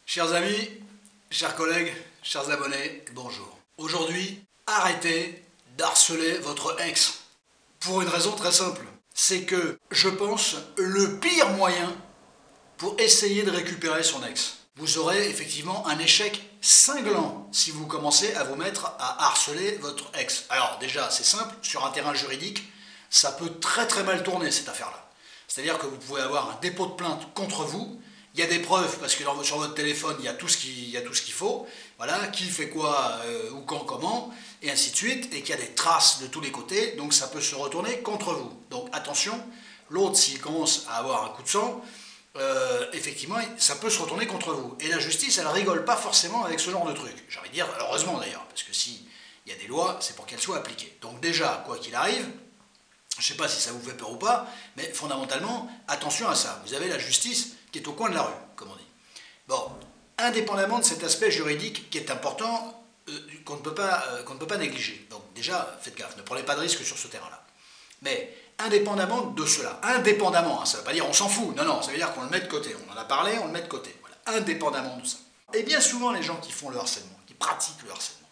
Chers amis, chers collègues, chers abonnés, bonjour. Aujourd'hui, arrêtez d'harceler votre ex. Pour une raison très simple. C'est que, je pense, le pire moyen pour essayer de récupérer son ex. Vous aurez effectivement un échec cinglant si vous commencez à vous mettre à harceler votre ex. Alors déjà, c'est simple, sur un terrain juridique, ça peut très très mal tourner cette affaire-là. C'est-à-dire que vous pouvez avoir un dépôt de plainte contre vous. Il y a des preuves parce que sur votre téléphone il y a tout ce qu'il faut, voilà, qui fait quoi, où, quand, comment, et ainsi de suite, et qu'il y a des traces de tous les côtés, donc ça peut se retourner contre vous. Donc attention, l'autre s'il commence à avoir un coup de sang, effectivement ça peut se retourner contre vous. Et la justice elle rigole pas forcément avec ce genre de truc. J'ai envie de dire, heureusement d'ailleurs, parce que s'il y a des lois, c'est pour qu'elles soient appliquées. Donc déjà, quoi qu'il arrive, je ne sais pas si ça vous fait peur ou pas, mais fondamentalement, attention à ça. Vous avez la justice qui est au coin de la rue, comme on dit. Bon, indépendamment de cet aspect juridique qui est important, qu'on ne peut pas négliger. Donc déjà, faites gaffe, ne prenez pas de risque sur ce terrain-là. Mais indépendamment de cela, indépendamment, hein, ça ne veut pas dire on s'en fout, non, ça veut dire qu'on le met de côté. On en a parlé, on le met de côté. Voilà, indépendamment de ça. Et bien souvent, les gens qui font le harcèlement, qui pratiquent le harcèlement,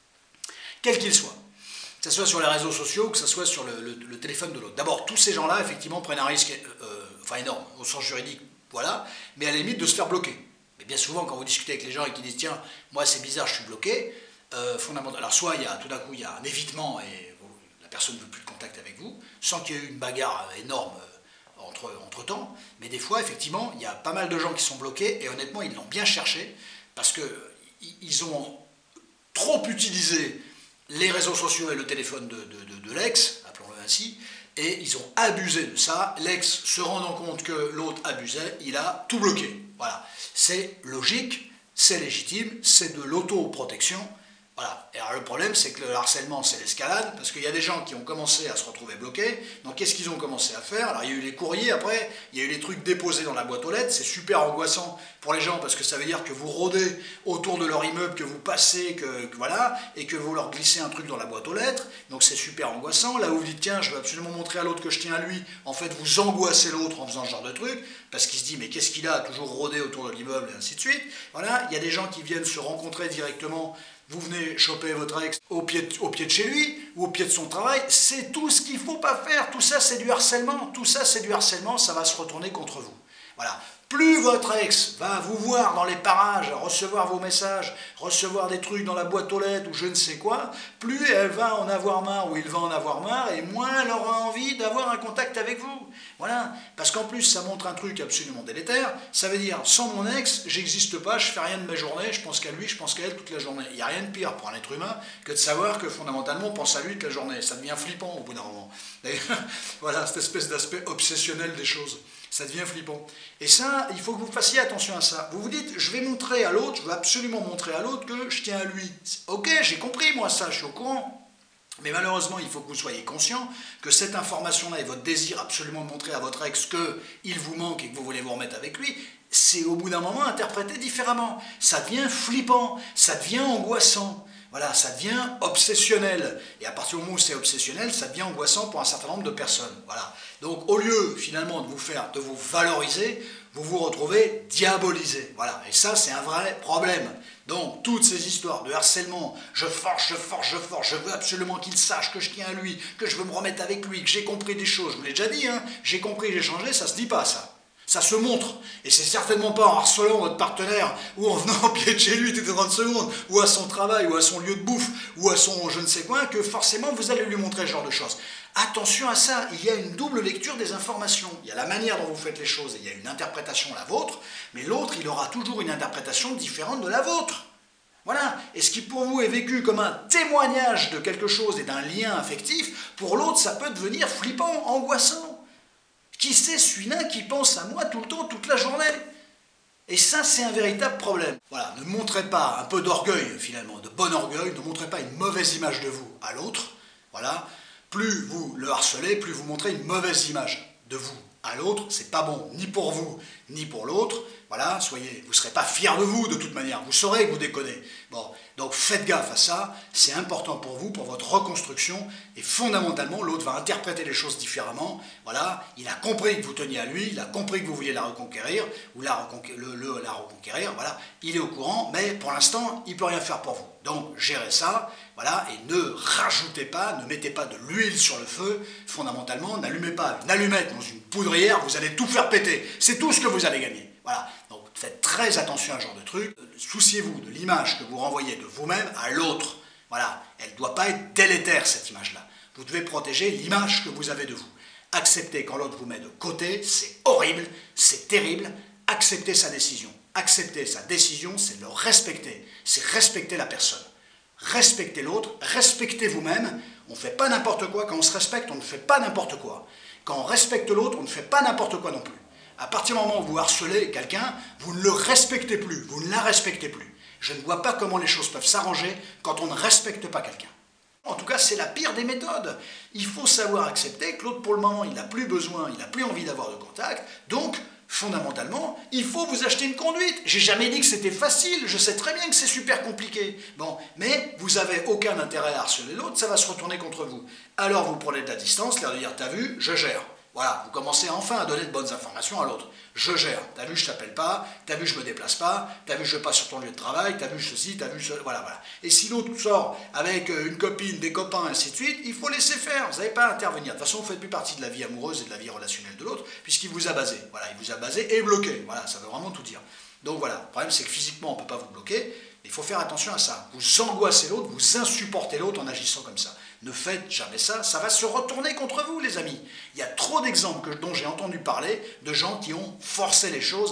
quel qu'il soit, que ce soit sur les réseaux sociaux, que ce soit sur le téléphone de l'autre. D'abord, tous ces gens-là, effectivement, prennent un risque énorme, au sens juridique, voilà, mais à la limite de se faire bloquer. Mais bien souvent, quand vous discutez avec les gens et qu'ils disent « Tiens, moi c'est bizarre, je suis bloqué », fondamentalement, alors soit tout d'un coup, il y a un évitement et la personne ne veut plus de contact avec vous, sans qu'il y ait eu une bagarre énorme entre-temps, mais des fois, effectivement, il y a pas mal de gens qui sont bloqués, et honnêtement, ils l'ont bien cherché, parce qu'ils ont trop utilisé les réseaux sociaux et le téléphone de l'ex, appelons-le ainsi, et ils ont abusé de ça. L'ex, se rendant compte que l'autre abusait, il a tout bloqué. Voilà. C'est logique, c'est légitime, c'est de l'autoprotection. Voilà. Et alors le problème, c'est que le harcèlement, c'est l'escalade, parce qu'il y a des gens qui ont commencé à se retrouver bloqués. Donc qu'est-ce qu'ils ont commencé à faire? Alors il y a eu les courriers après, il y a eu les trucs déposés dans la boîte aux lettres. C'est super angoissant pour les gens, parce que ça veut dire que vous rôdez autour de leur immeuble, que vous passez, voilà, et que vous leur glissez un truc dans la boîte aux lettres. Donc c'est super angoissant. Là où vous dites, tiens, je veux absolument montrer à l'autre que je tiens à lui, en fait vous angoissez l'autre en faisant ce genre de truc, parce qu'il se dit, mais qu'est-ce qu'il a toujours rôdé autour de l'immeuble, et ainsi de suite. Voilà, il y a des gens qui viennent se rencontrer directement. Vous venez choper votre ex au pied de chez lui, ou au pied de son travail, c'est tout ce qu'il ne faut pas faire. Tout ça, c'est du harcèlement. Tout ça, c'est du harcèlement, ça va se retourner contre vous. Voilà. Plus votre ex va vous voir dans les parages, recevoir vos messages, recevoir des trucs dans la boîte aux lettres ou je ne sais quoi, plus elle va en avoir marre ou il va en avoir marre, et moins elle aura envie d'avoir un contact avec vous. Voilà. Parce qu'en plus, ça montre un truc absolument délétère. Ça veut dire, sans mon ex, j'existe pas, je fais rien de ma journée, je pense qu'à lui, je pense qu'à elle toute la journée. Il n'y a rien de pire pour un être humain que de savoir que fondamentalement, on pense à lui toute la journée. Ça devient flippant au bout d'un moment. Voilà, cette espèce d'aspect obsessionnel des choses. Ça devient flippant. Et ça, il faut que vous fassiez attention à ça. Vous vous dites, je vais montrer à l'autre, je vais absolument montrer à l'autre que je tiens à lui. Ok, j'ai compris moi ça, je suis au courant. Mais malheureusement, il faut que vous soyez conscient que cette information-là et votre désir absolument de montrer à votre ex qu'il vous manque et que vous voulez vous remettre avec lui, c'est au bout d'un moment interprété différemment. Ça devient flippant, ça devient angoissant. Voilà, ça devient obsessionnel. Et à partir du moment où c'est obsessionnel, ça devient angoissant pour un certain nombre de personnes. Voilà. Donc au lieu finalement de vous valoriser, vous vous retrouvez diabolisé. Voilà. Et ça, c'est un vrai problème. Donc toutes ces histoires de harcèlement, je force, je veux absolument qu'il sache que je tiens à lui, que je veux me remettre avec lui, que j'ai compris des choses. Je vous l'ai déjà dit, hein, j'ai compris, j'ai changé, ça se dit pas ça. Ça se montre, et c'est certainement pas en harcelant votre partenaire, ou en venant au pied de chez lui toutes les 30 secondes, ou à son travail, ou à son lieu de bouffe, ou à son je ne sais quoi, que forcément vous allez lui montrer ce genre de choses. Attention à ça, il y a une double lecture des informations. Il y a la manière dont vous faites les choses, et il y a une interprétation, la vôtre, mais l'autre, il aura toujours une interprétation différente de la vôtre. Voilà, et ce qui pour vous est vécu comme un témoignage de quelque chose et d'un lien affectif, pour l'autre, ça peut devenir flippant, angoissant. Qui c'est celui-là qui pense à moi tout le temps, toute la journée? Et ça, c'est un véritable problème. Voilà, ne montrez pas un peu d'orgueil, finalement, de bon orgueil, ne montrez pas une mauvaise image de vous à l'autre. Voilà, plus vous le harcelez, plus vous montrez une mauvaise image de vous à l'autre. C'est pas bon, ni pour vous, ni pour l'autre. Voilà, soyez, vous ne serez pas fiers de vous de toute manière, vous saurez que vous déconnez. Bon, donc faites gaffe à ça, c'est important pour vous, pour votre reconstruction, et fondamentalement, l'autre va interpréter les choses différemment. Voilà, il a compris que vous teniez à lui, il a compris que vous vouliez la reconquérir, ou la reconquérir, voilà, il est au courant, mais pour l'instant, il ne peut rien faire pour vous. Donc, gérez ça, voilà, et ne rajoutez pas, ne mettez pas de l'huile sur le feu, fondamentalement, n'allumez pas une allumette dans une poudrière, vous allez tout faire péter, c'est tout ce que vous allez gagner. Voilà, donc faites très attention à ce genre de truc. Souciez-vous de l'image que vous renvoyez de vous-même à l'autre. Voilà, elle ne doit pas être délétère, cette image-là. Vous devez protéger l'image que vous avez de vous. Acceptez quand l'autre vous met de côté, c'est horrible, c'est terrible. Acceptez sa décision. Accepter sa décision, c'est le respecter. C'est respecter la personne. Respectez l'autre, respectez vous-même. On ne fait pas n'importe quoi. Quand on se respecte, on ne fait pas n'importe quoi. Quand on respecte l'autre, on ne fait pas n'importe quoi non plus. À partir du moment où vous harcelez quelqu'un, vous ne le respectez plus, vous ne la respectez plus. Je ne vois pas comment les choses peuvent s'arranger quand on ne respecte pas quelqu'un. En tout cas, c'est la pire des méthodes. Il faut savoir accepter que l'autre, pour le moment, il n'a plus besoin, il n'a plus envie d'avoir de contact. Donc, fondamentalement, il faut vous acheter une conduite. J'ai jamais dit que c'était facile, je sais très bien que c'est super compliqué. Bon, mais vous n'avez aucun intérêt à harceler l'autre, ça va se retourner contre vous. Alors vous prenez de la distance, l'air de dire, t'as vu, je gère. Voilà, vous commencez enfin à donner de bonnes informations à l'autre. Je gère. T'as vu, je t'appelle pas. T'as vu, je me déplace pas. T'as vu, je passe sur ton lieu de travail. T'as vu ceci, t'as vu cela. Voilà, voilà. Et si l'autre sort avec une copine, des copains, ainsi de suite, il faut laisser faire. Vous n'avez pas à intervenir. De toute façon, vous ne faites plus partie de la vie amoureuse et de la vie relationnelle de l'autre, puisqu'il vous a basé. Voilà, il vous a basé et bloqué. Voilà, ça veut vraiment tout dire. Donc voilà, le problème c'est que physiquement, on ne peut pas vous bloquer. Il faut faire attention à ça. Vous angoissez l'autre, vous insupportez l'autre en agissant comme ça. Ne faites jamais ça, ça va se retourner contre vous, les amis. Il y a trop d'exemples dont j'ai entendu parler de gens qui ont forcé les choses.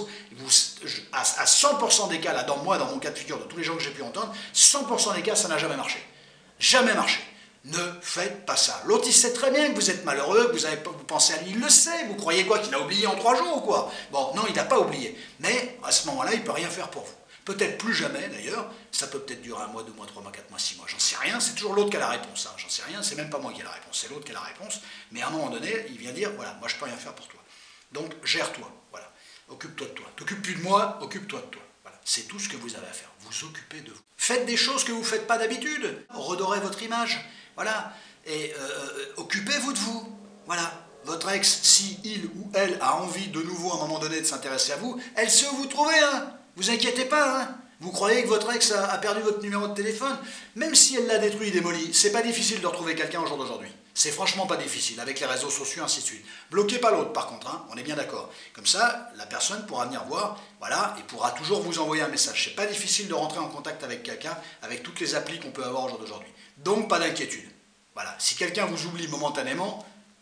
À 100% des cas, là, dans mon cas de figure, de tous les gens que j'ai pu entendre, 100% des cas, ça n'a jamais marché. Jamais marché. Ne faites pas ça. L'autre, il sait très bien que vous êtes malheureux, que vous pensez à lui, il le sait. Vous croyez quoi, qu'il a oublié en 3 jours ou quoi? Bon, non, il n'a pas oublié. Mais à ce moment-là, il ne peut rien faire pour vous. Peut-être plus jamais d'ailleurs, ça peut peut-être durer 1 mois, 2 mois, 3 mois, 4 mois, 6 mois, j'en sais rien, c'est toujours l'autre qui a la réponse, hein. J'en sais rien, c'est même pas moi qui ai la réponse, c'est l'autre qui a la réponse, mais à un moment donné, il vient dire, voilà, moi je peux rien faire pour toi. Donc gère-toi, voilà, occupe-toi de toi. T'occupes plus de moi, occupe-toi de toi. Voilà, c'est tout ce que vous avez à faire, vous occupez de vous. Faites des choses que vous ne faites pas d'habitude, redorez votre image, voilà, et occupez-vous de vous, voilà. Votre ex, si il ou elle a envie de nouveau à un moment donné de s'intéresser à vous, elle sait où vous trouvez, hein. Vous inquiétez pas, hein. Vous croyez que votre ex a perdu votre numéro de téléphone? Même si elle l'a détruit, démoli, c'est pas difficile de retrouver quelqu'un au jour d'aujourd'hui. C'est franchement pas difficile, avec les réseaux sociaux, ainsi de suite. Bloquez pas l'autre, par contre, hein, on est bien d'accord. Comme ça, la personne pourra venir voir, voilà, et pourra toujours vous envoyer un message. C'est pas difficile de rentrer en contact avec quelqu'un, avec toutes les applis qu'on peut avoir au jour d'aujourd'hui. Donc, pas d'inquiétude. Voilà, si quelqu'un vous oublie momentanément,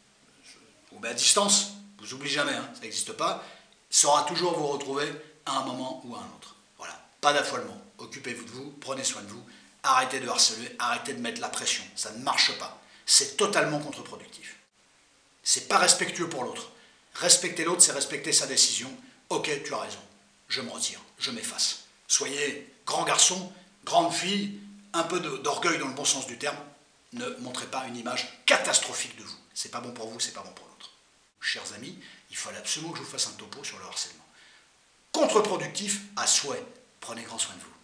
ou à distance, vous oubliez jamais, hein, ça n'existe pas, saura toujours vous retrouver à un moment ou à un autre. Voilà, pas d'affolement, occupez-vous de vous, prenez soin de vous, arrêtez de harceler, arrêtez de mettre la pression, ça ne marche pas, c'est totalement contre-productif. C'est pas respectueux pour l'autre. Respecter l'autre, c'est respecter sa décision. Ok, tu as raison, je me retire, je m'efface. Soyez grand garçon, grande fille, un peu d'orgueil dans le bon sens du terme, ne montrez pas une image catastrophique de vous. C'est pas bon pour vous, c'est pas bon pour l'autre. Chers amis, il fallait absolument que je vous fasse un topo sur le harcèlement. Contre-productif à souhait. Prenez grand soin de vous.